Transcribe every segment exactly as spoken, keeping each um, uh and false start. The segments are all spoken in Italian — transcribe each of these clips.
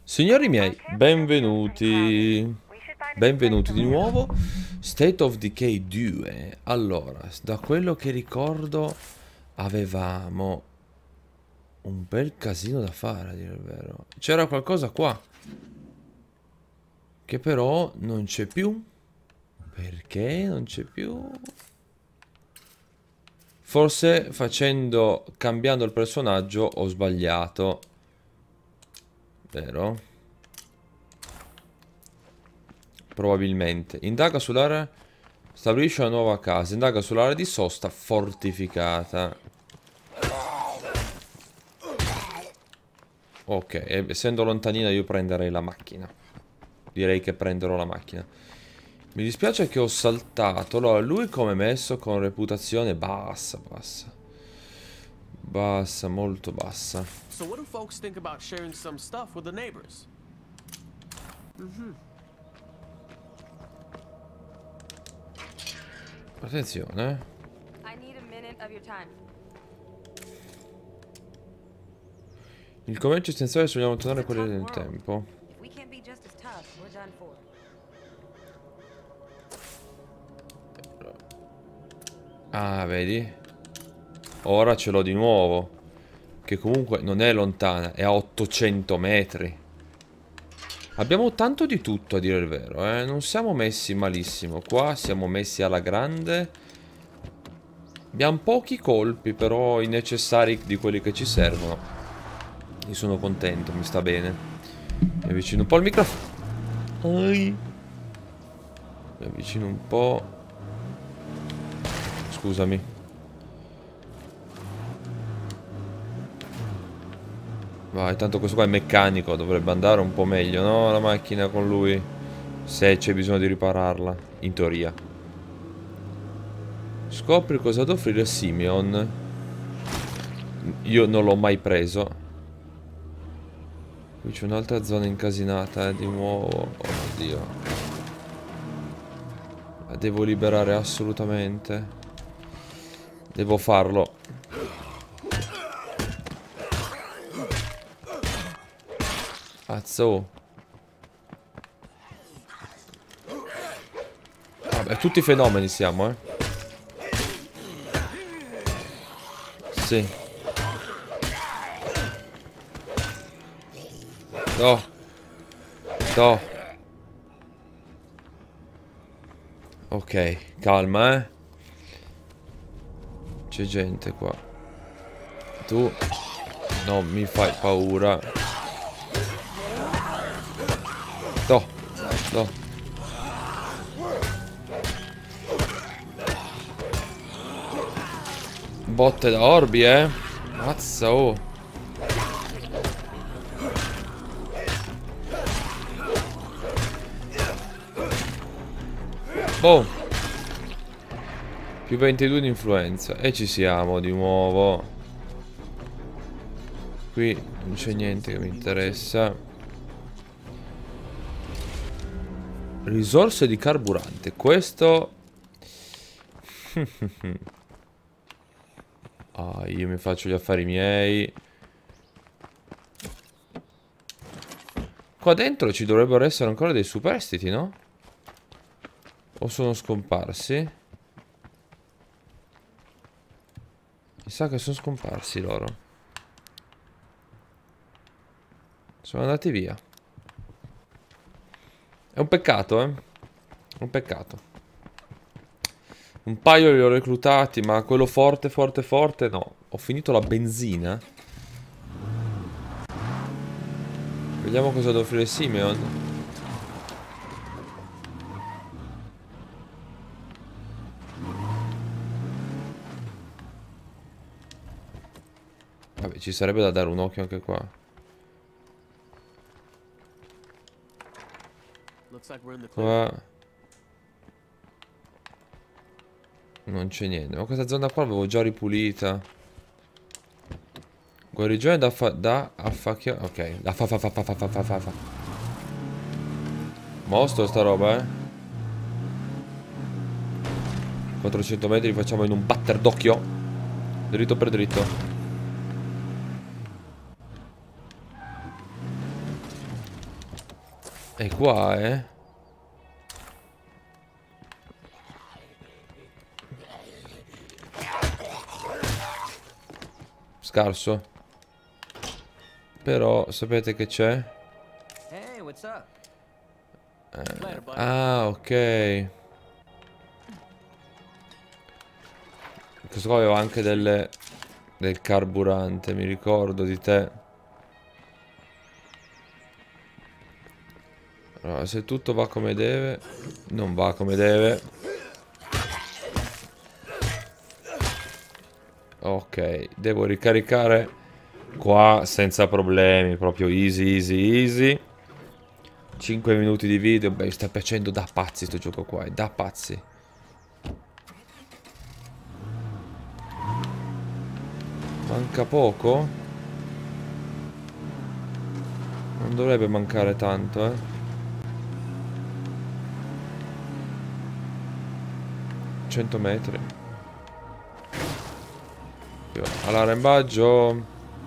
Signori miei, benvenuti. Benvenuti di nuovo. State of Decay due. Allora, da quello che ricordo avevamo un bel casino da fare, a dire il vero. C'era qualcosa qua che però non c'è più. Perché non c'è più? Forse facendo, cambiando il personaggio ho sbagliato. Vero? Probabilmente. Indaga sull'area. Stabilisce una nuova casa. Indaga sull'area di sosta fortificata. Ok, e essendo lontanina io prenderei la macchina. Direi che prenderò la macchina. Mi dispiace che ho saltato. Allora, lui come è messo con reputazione bassa, bassa. Bassa, molto bassa. So what do folks think about sharing some stuff with the neighbors? Attenzione. I need a minute of your time. Il commercio essenziale vogliamo tornare quelli del tempo. If we can't be just as tough, we're done for. Ah, vedi? Ora ce l'ho di nuovo. Che comunque non è lontana, è a ottocento metri. Abbiamo tanto di tutto, a dire il vero, eh. Non siamo messi malissimo. Qua siamo messi alla grande. Abbiamo pochi colpi, però i necessari di quelli che ci servono. Io sono contento, mi sta bene. Mi avvicino un po' al microfono. Ai. Mi avvicino un po'. Scusami. Vai, tanto questo qua è meccanico, dovrebbe andare un po' meglio, no? La macchina con lui. Se c'è bisogno di ripararla, in teoria. Scopri cosa ad offrire Simeon. Io non l'ho mai preso. Qui c'è un'altra zona incasinata, eh, di nuovo. Oh Dio. La devo liberare assolutamente. Devo farlo. Cazzo. Vabbè, tutti fenomeni siamo, eh. Sì. No. No. Ok, calma, eh. C'è gente qua. Tu non mi fai paura. No, no. Botte da orbi, eh. Mazza, oh. Boh. Più ventidue di influenza. E ci siamo di nuovo. Qui non c'è niente che mi interessa. Risorse di carburante. Questo... Ah, io mi faccio gli affari miei. Qua dentro ci dovrebbero essere ancora dei superstiti, no? O sono scomparsi? Mi sa che sono scomparsi loro. Sono andati via. È un peccato, eh. È un peccato. Un paio li ho reclutati, ma quello forte, forte, forte, no. Ho finito la benzina. Vediamo cosa deve offrire Simeon. Vabbè, ci sarebbe da dare un occhio anche qua. Qua non c'è niente. Ma questa zona qua l'avevo già ripulita. Guarigione da fa... da affacchia... Ok, da fa fa fa fa fa fa fa fa fa. Mostro sta roba, eh. quattrocento metri li facciamo in un batter d'occhio. Dritto per dritto. E qua, eh? Scarso. Però, sapete che c'è? Hey, what's up? Later, bud. Ah, ok. Questo qua aveva anche delle... del carburante, mi ricordo di te. Allora, se tutto va come deve... Non va come deve. Ok, devo ricaricare qua senza problemi, proprio easy, easy, easy. cinque minuti di video, beh, mi sta piacendo da pazzi sto gioco qua, è da pazzi. Manca poco? Non dovrebbe mancare tanto, eh. cento metri. All'arrembaggio.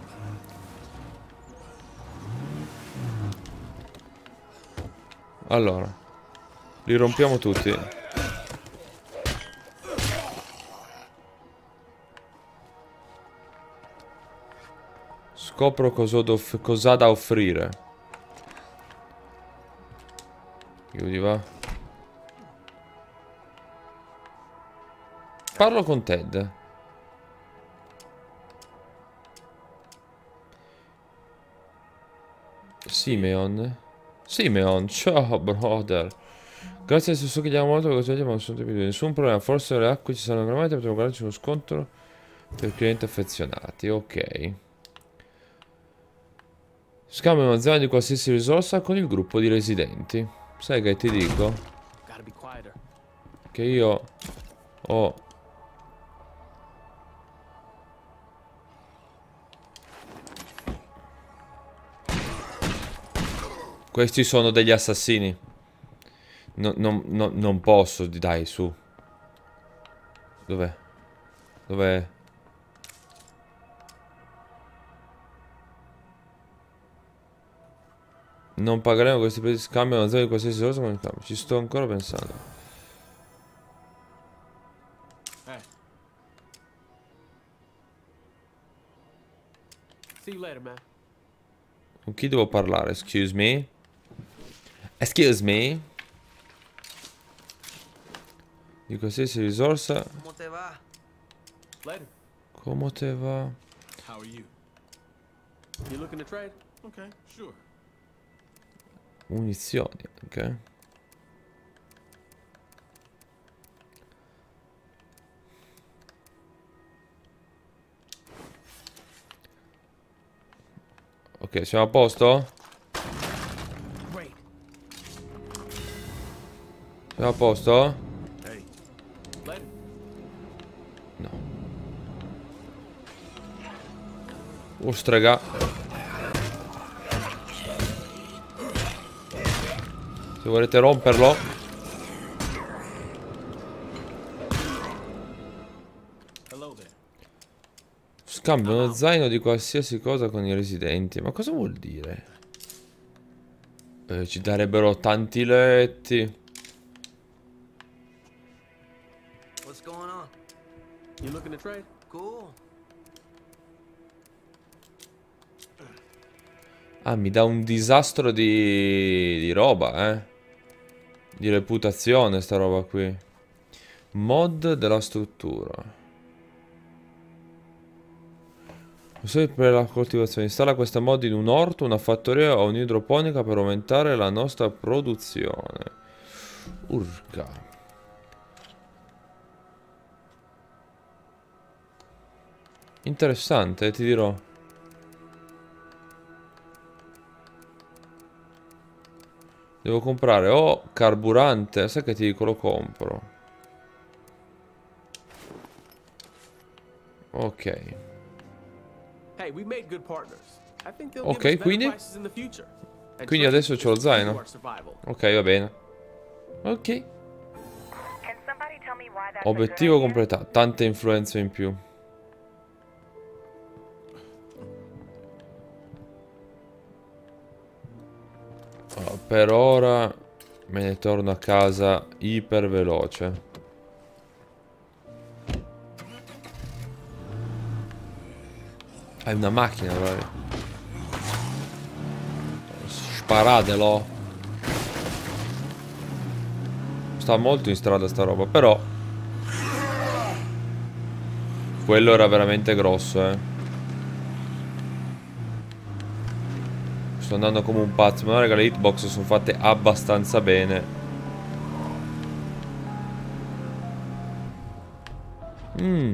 Allora, li rompiamo tutti. Scopro cosa cos'ha da offrire. Chiudi, va. Parlo con Ted. Simeon. Simeon, ciao brother. Grazie al stesso che diamo molto che ma non sono più nessun problema. Forse le acque ci saranno veramente. Potremmo guardarci uno sconto per clienti affezionati. Ok. Scambio una zona di qualsiasi risorsa con il gruppo di residenti. Sai che ti dico? Gotta be quieter. Che io ho... Questi sono degli assassini. No, no, no, non posso, dai, su. Dov'è? Dov'è? Non pagheremo questi prezzi di scambio a una zona di qualsiasi risorsa con il cambio. Ci sto ancora pensando. Hey. See you later, man. Con chi devo parlare? Excuse me? Excuse me? Di qualsiasi risorsa. ¿Cómo te va? Later. Come te va? How are you? You looking to trade? Okay, sure. Munizioni, ok. Ok, siamo a posto? Great. Siamo a posto? Hey. Later. No. Oh, strega. Se volete romperlo. Hello there. Scambio uno zaino di qualsiasi cosa con i residenti. Ma cosa vuol dire? Eh, ci darebbero tanti letti. What's going on? You looking to trade? Cool. Ah, mi dà un disastro di, di roba, eh. Di reputazione sta roba qui. Mod della struttura. Solo per la coltivazione. Installa questa mod in un orto, una fattoria o un'idroponica per aumentare la nostra produzione. Urca. Interessante, ti dirò. Devo comprare o carburante. Sai che ti dico, lo compro. Ok. Hey, we made good partners. I think they'll Ok, give us better quindi? prices in the future. And Quindi trade adesso is c'ho lo the key to zaino. our survival. Ok, va bene. Ok. Can somebody tell me why that's Obiettivo a good idea? completato. Tante influenze in più. Oh, per ora me ne torno a casa iper veloce. Hai una macchina, vai. Sparatelo. Sta molto in strada sta roba, però quello era veramente grosso, eh. Sto andando come un pazzo. Ma no, raga, le hitbox sono fatte abbastanza bene. Mmm.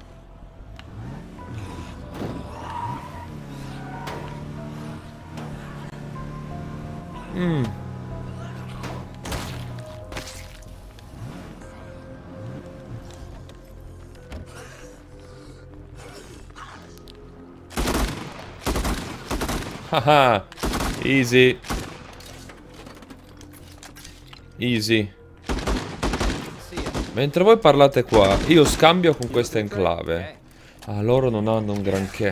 Mmm. Haha. Easy. Easy. Mentre voi parlate qua, io scambio con questa enclave. Ah, loro non hanno un granché.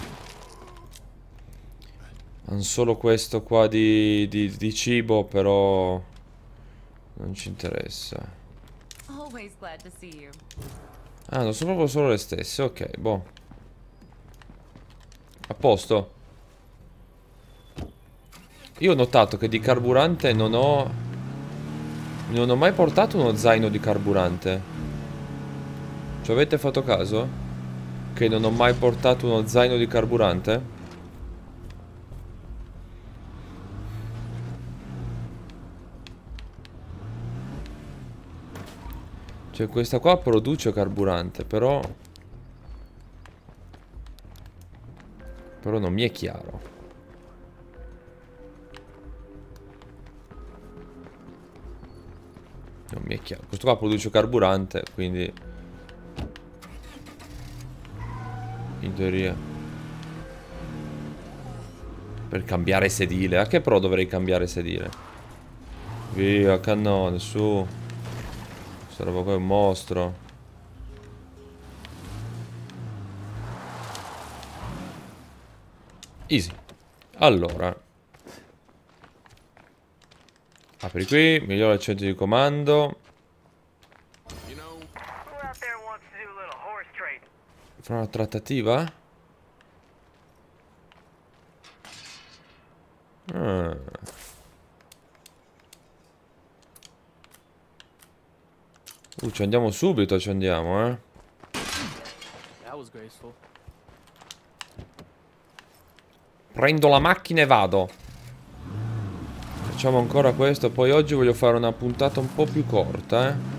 Hanno solo questo qua di, di, di cibo, però non ci interessa. Always glad to see you. Ah, non sono proprio solo le stesse. Ok, boh. A posto. Io ho notato che di carburante non ho... Non ho mai portato uno zaino di carburante. Ci avete fatto caso? Che non ho mai portato uno zaino di carburante? Cioè questa qua produce carburante, però... Però non mi è chiaro. Non mi è chiaro. Questo qua produce carburante, quindi... In teoria. Per cambiare sedile. A che pro dovrei cambiare sedile? Via, cannone, su. Questa roba qua è un mostro. Easy. Allora. Apri qui, migliora il centro di comando. Fa una trattativa? Ah. Uh, ci andiamo subito, ci andiamo, eh. That was graceful. Prendo la macchina e vado. Facciamo ancora questo. Poi oggi voglio fare una puntata un po' più corta, eh.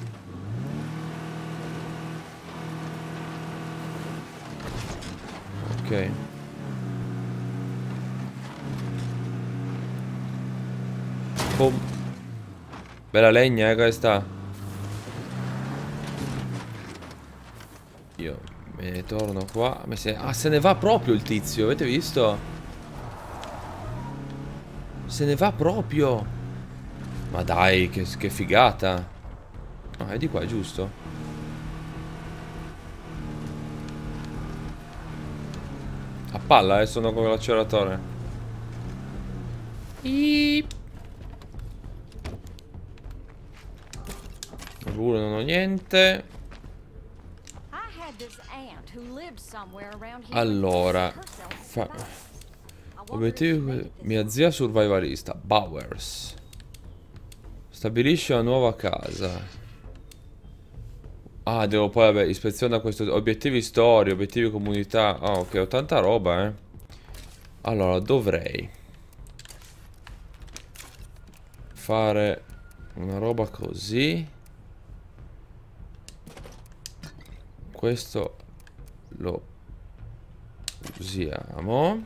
Ok. Boom. Bella legna, eh, questa. Io me ne torno qua. Se... Ah, se ne va proprio il tizio, avete visto? Se ne va proprio. Ma dai, che, che figata. Ah, è di qua, giusto? A palla, eh, sono come l'acceleratore. Iip. Uno, non ho niente. Allora, fa... obiettivo, mia zia survivalista, Bowers. Stabilisce una nuova casa. Ah, devo poi, vabbè, ispeziona questo. Obiettivi storia, obiettivi comunità. Ah, ok, ho tanta roba, eh. Allora, dovrei fare una roba così. Questo lo usiamo.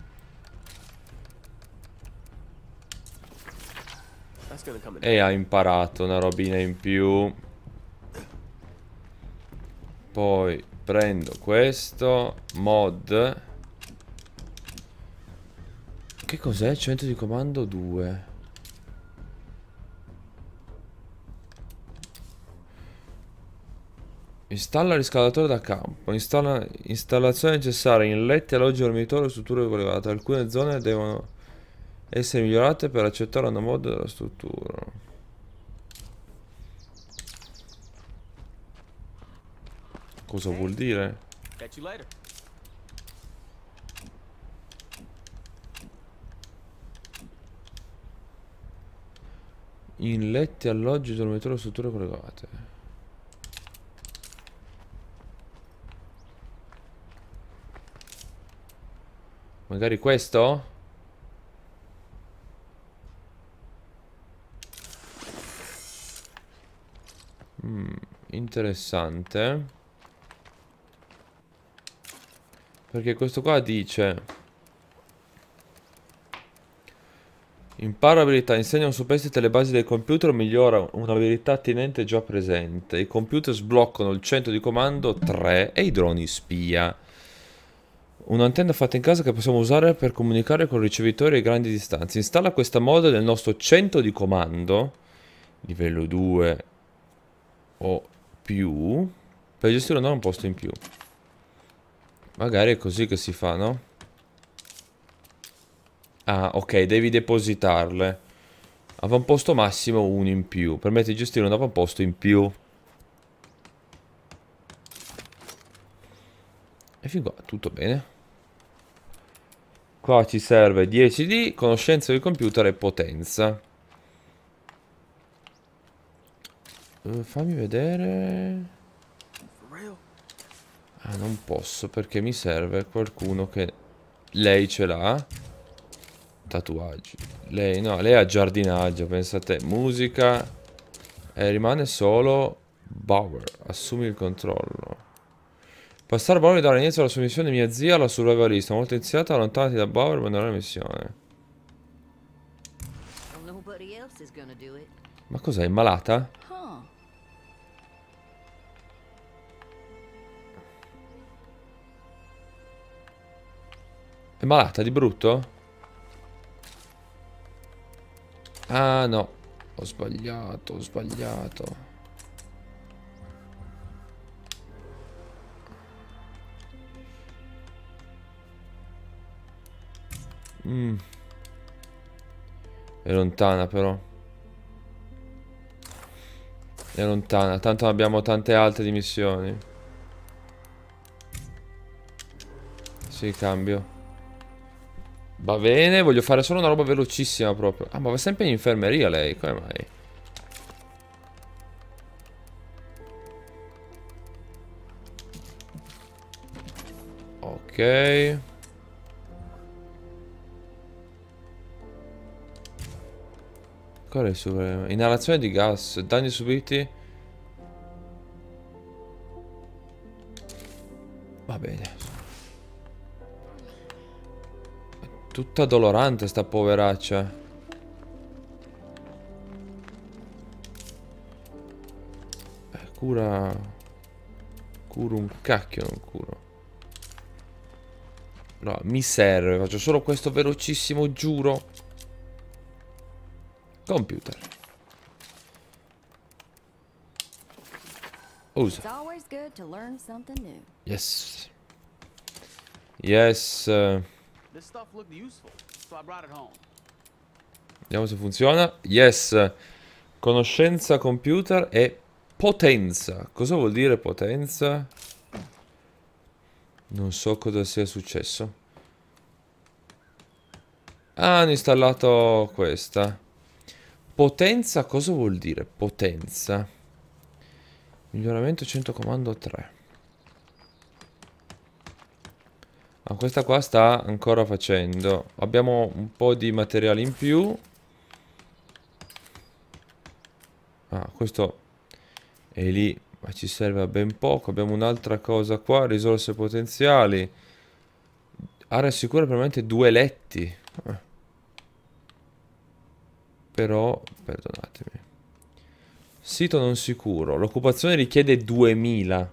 E ha imparato una robina in più. Poi prendo questo mod. Che cos'è? Centro di comando due. Installa il riscaldatore da campo. Installa installazione necessaria in letti, alloggi, dormitori, strutture elevate. Alcune zone devono essere migliorate per accettare una mod della struttura. Cosa vuol dire? Catch you later. In letti, alloggi, dormitori, strutture collegate. Magari questo? Mm, interessante. Perché questo qua dice: impara abilità, insegna un superstite le basi del computer o migliora un'abilità attinente già presente. I computer sbloccano il centro di comando tre e i droni spia. Un'antenna fatta in casa che possiamo usare per comunicare con ricevitori a grandi distanze. Installa questa mod nel nostro centro di comando, livello due o più, per gestire un posto in più. Magari è così che si fa, no? Ah, ok, devi depositarle. Avamposto massimo uno in più. Permette di gestire un avamposto in più. E fin qua, tutto bene. Qua ci serve dieci D, conoscenza del computer e potenza. Uh, fammi vedere. Ah, non posso perché mi serve qualcuno che... Lei ce l'ha. Tatuaggi. Lei no, lei ha giardinaggio, pensate. Musica. E rimane solo Bauer. Assumi il controllo. Passare Bauer e dare inizio alla sua missione mia zia, la survivalista. Molto iniziata, allontanati da Bauer e abbandonare la missione. Ma cos'è, è malata? È malata di brutto? Ah no, ho sbagliato, ho sbagliato. Mm. È lontana però. È lontana, tanto abbiamo tante altre di missioni. Sì, cambio. Va bene, voglio fare solo una roba velocissima proprio. Ah, ma va sempre in infermeria lei, come mai? Ok. Qual è il suo problema? Inalazione di gas, danni subiti. Va bene. Tutta dolorante sta poveraccia. Eh, cura. Curo un cacchio, non curo. No, mi serve. Faccio solo questo velocissimo, giuro. Computer. Usa. Yes. Yes. uh, This stuff looked useful, so I brought it home. Vediamo se funziona. Yes. Conoscenza computer e potenza. Cosa vuol dire potenza? Non so cosa sia successo. Ah, hanno installato questa. Potenza, cosa vuol dire potenza? Miglioramento cento comando tre. Ah, questa qua sta ancora facendo. Abbiamo un po' di materiale in più. Ah, questo è lì, ma ci serve a ben poco. Abbiamo un'altra cosa qua, risorse potenziali. Area sicura, probabilmente due letti. Ah. Però, perdonatemi. Sito non sicuro. L'occupazione richiede duemila.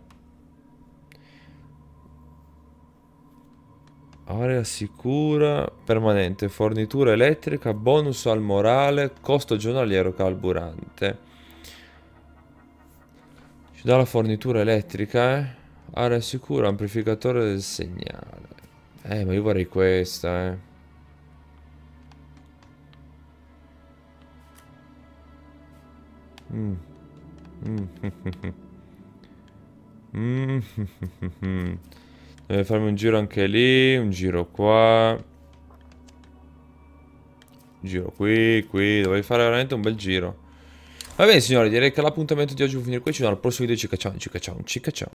Area sicura, permanente, fornitura elettrica, bonus al morale, costo giornaliero carburante. Ci dà la fornitura elettrica, eh. Area sicura, amplificatore del segnale. Eh, ma io vorrei questa, eh. Mm. Mm. Mm. Deve farmi un giro anche lì, un giro qua. Un giro qui, qui, dovrei fare veramente un bel giro. Va bene signori, direi che l'appuntamento di oggi può finire qui, ci vediamo al prossimo video, ci cacciamo, ci cacciamo, ci cacciamo.